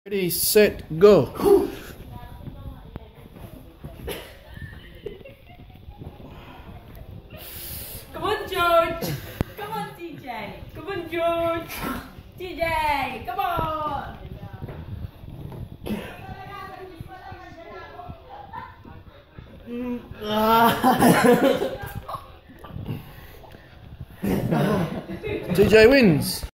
Ready, set, go. Come on, George. Come on, TJ. Come on, George. TJ, come on. TJ wins.